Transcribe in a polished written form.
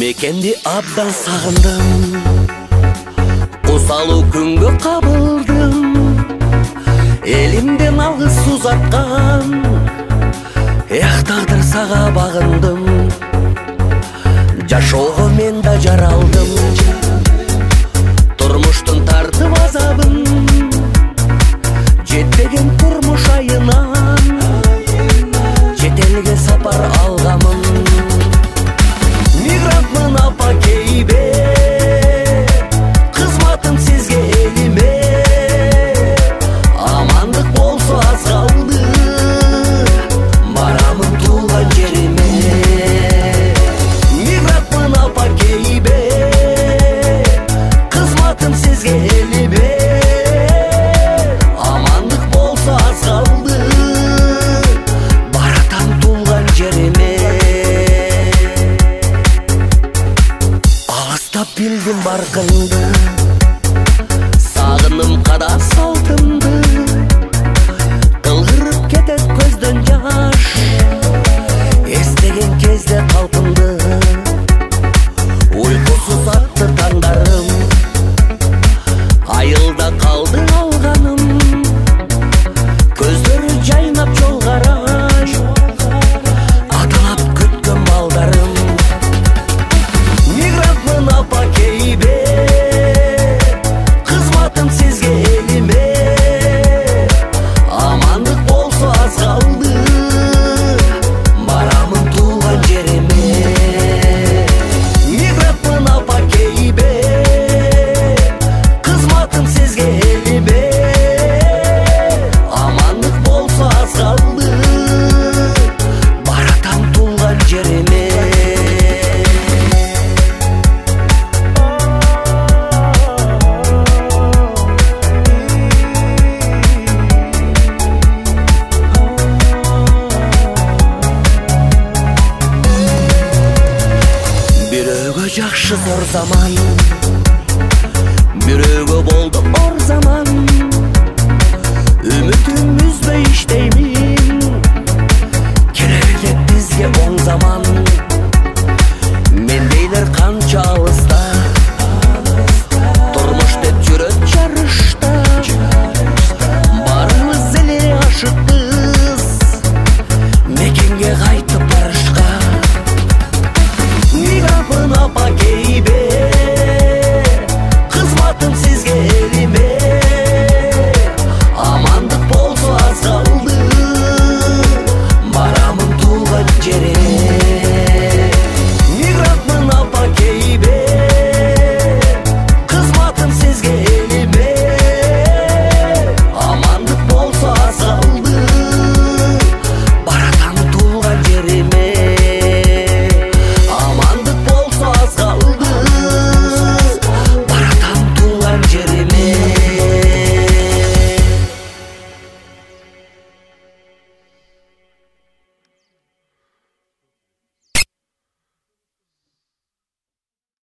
Мекенди абдан сагындым, кусалуу күнгө кабылдым. Элимден алгыс узаткан, эх тагдыр сага багындым. Жашоого мен да жаралдым, турмуштун тартып азабын. Жетпеген турмуш айынан, чет элге сапар алгамын. Мигрантмын апа кейбе, кызматым сизге элиме. Амандык болсо аз калды, барамын туулган жериме. Мигрантмын апа кейбе, кызматым сизге элиме. Амандык болсо аз калды, баратам туулган жериме. Алыстап билдим баркыңды, сагыным када салтымды. Кылгырып кетет көздөн жаш, эстеген кезде калпымды. Уйкусуз атты таңдарым, айылда калды алганым. Көздөрү жайнап жол караш, аталап күткөн балдарым. Мигрантмын апа кейбе, кызматым сизге элиме. Амандык болсо аз калды, барамын туулган жериме. Мигрантмын апа кейбе, кызматым сизге элиме. Амандык болсо аз калды, баратам туулган жериме. Бирөөгө жакшы зор заман, бирөөгө болду ор заман. Үмүтүм үзбөй иштеймин, керек элек бизге оң заман. Мендейлер канча алыста, турмуш деп жүрөт жарышта. Барыбыз эле ашыкпыз, мекенге кайтып барышка. Мигрантмын апа кейбе,